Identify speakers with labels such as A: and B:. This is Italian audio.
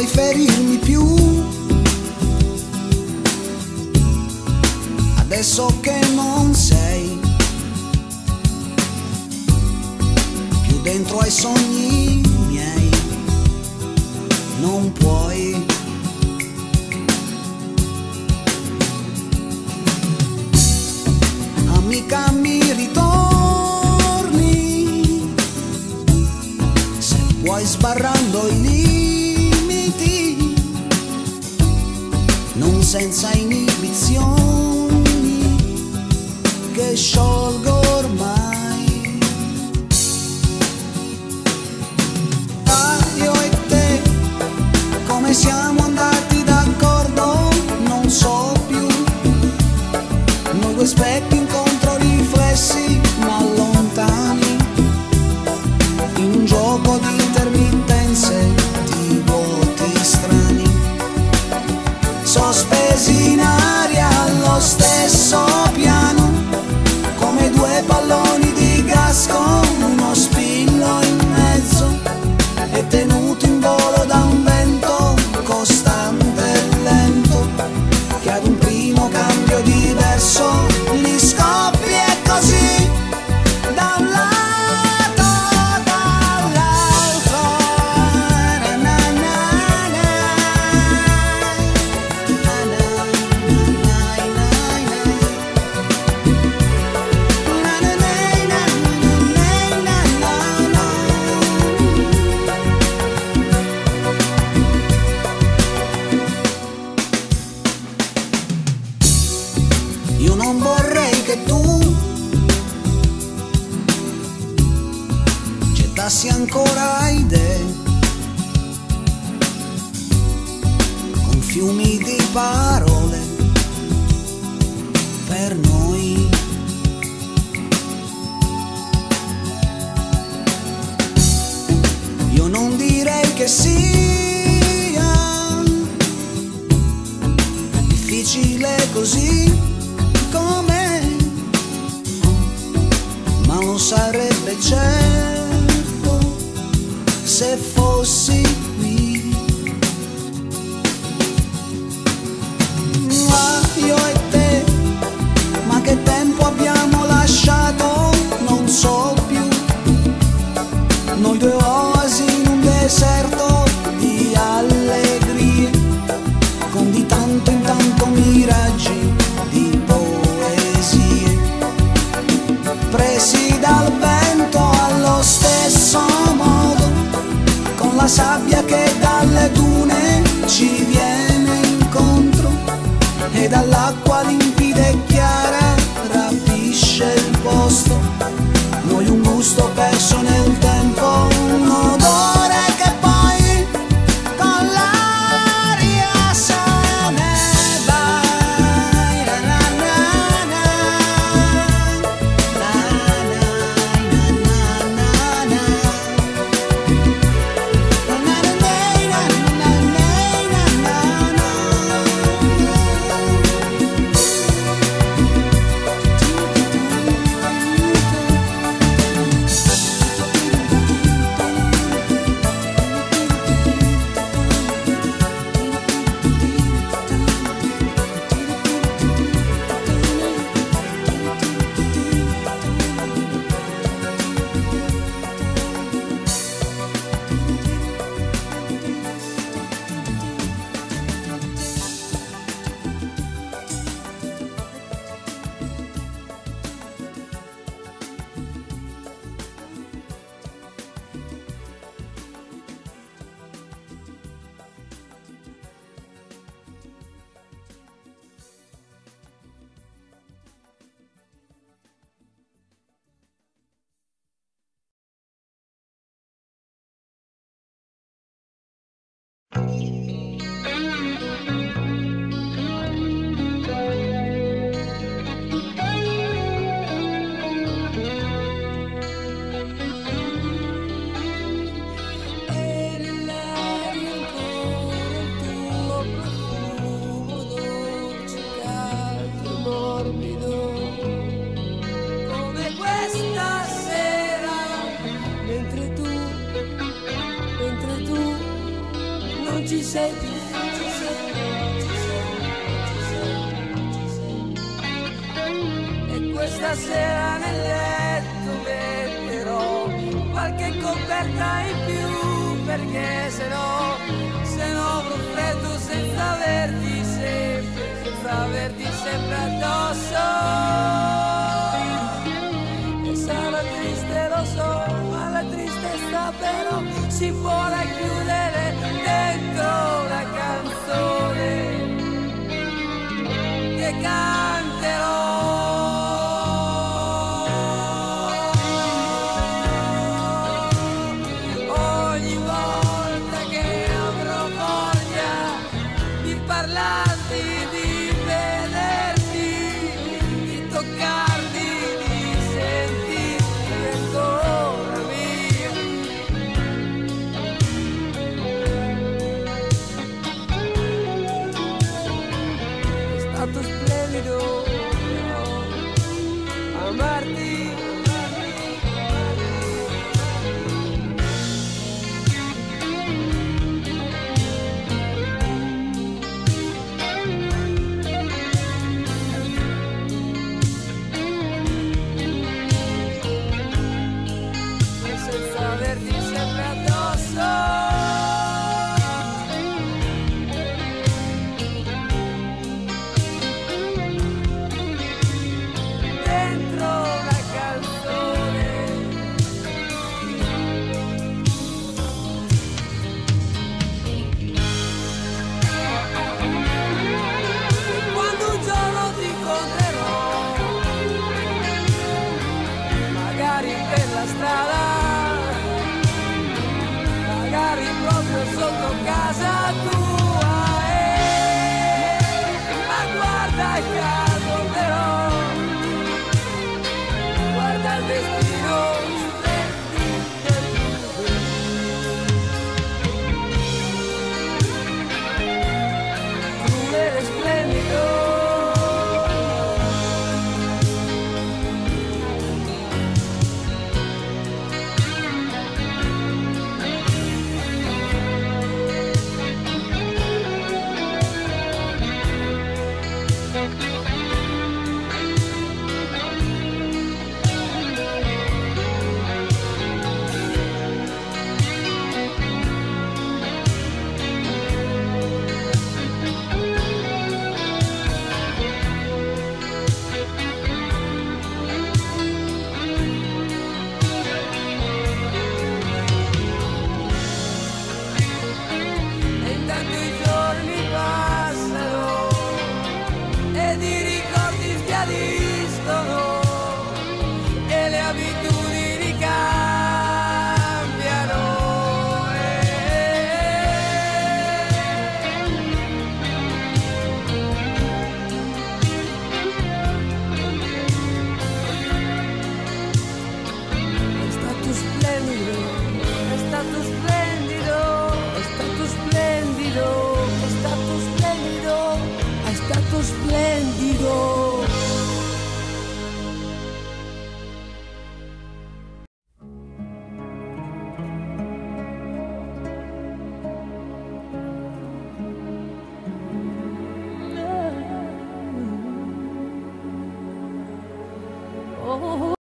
A: puoi ferirmi più. Adesso che non sei più dentro ai sogni miei, non puoi. Amica, mi ritorni, se puoi, sbarrando i limiti, non senza inibizioni che sciolgo ormai. Ah, io e te, come siamo andati d'accordo, non so più. Noi due specchi incontro riflessi ma lontani, in un gioco di intermittenze, di vuoti strani, sospesi in aria allo stesso piano, come due palloni di gas con uno spillo in mezzo, e tenuto in volo da un vento costante e lento, che ad un primo cambio diverso li scoppi, e così da un lato dall'altro. Na, na, na, na. Na, na, io non vorrei che tu gettassi ancora idee con fiumi di parole per noi. Io non direi che sia difficile così com'è, ma lo sarebbe certo se fossi qui. Ma io e te, ma che tempo abbiamo lasciato, non so più. Noi due oasi in un deserto di allegrie, con di tanto in tanto miraggi di poesie, presi dal vento allo stesso modo, con la sabbia che dalle dune ci viene incontro, e dall'acqua limpida e chiara rapisce il posto. Noi un gusto perso nel tempo, un odore che poi con l'aria se ne va. Na, na, na, na. Na, na, na, na, na. Na, na, na, na, na, na, na, na. sei tu. E questa sera nel letto metterò qualche coperta in più, perché se no avrò freddo senza averti sempre addosso.